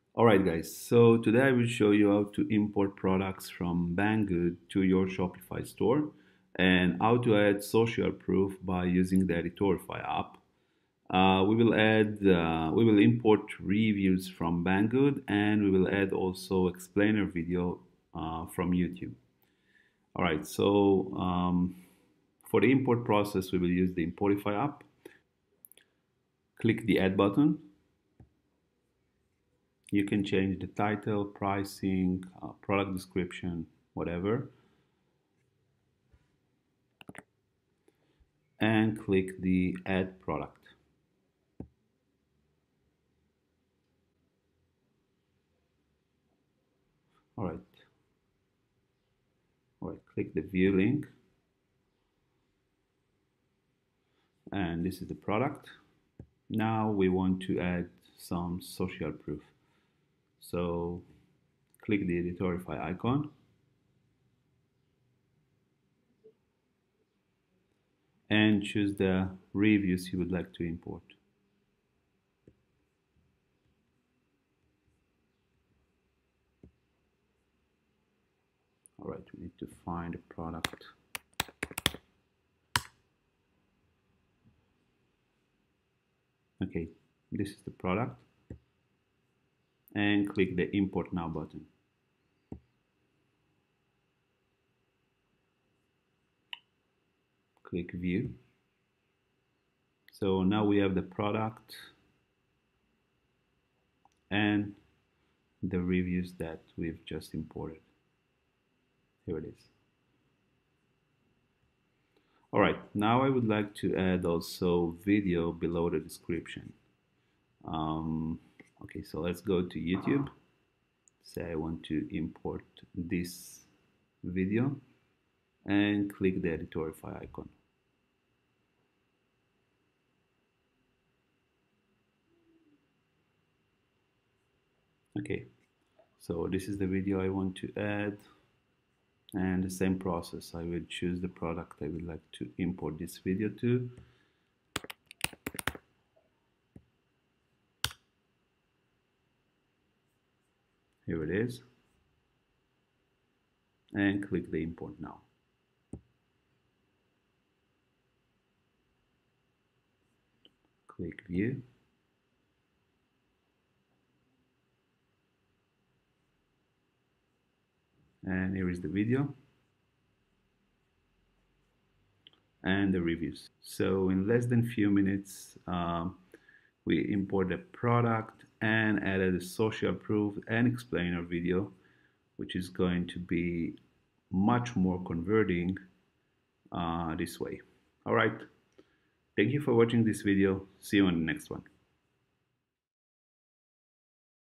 Alright guys, so today I will show you how to import products from Banggood to your Shopify store and how to add social proof by using the Editorify app. We will import reviews from Banggood and we will add also explainer video from YouTube. Alright, so for the import process we will use the Importify app. Click the add button. You can change the title, pricing, product description, whatever. And click the add product. Alright. Alright, click the view link. And this is the product. Now we want to add some social proof. So click the Editorify icon. And choose the reviews you would like to import. Alright, we need to find a product. Okay, this is the product. And click the Import Now button. Click View. So now we have the product and the reviews that we've just imported. Here it is. Alright, now I would like to add also video below the description. Okay, so let's go to YouTube. Say I want to import this video and click the Editorify icon. Okay, so this is the video I want to add, and the same process. I will choose the product I would like to import this video to. Here it is, and click the Import Now. Click View. And here is the video and the reviews. So in less than few minutes, we import the product and added a social proof and explainer video, which is going to be much more converting this way. All right. Thank you for watching this video. See you on the next one.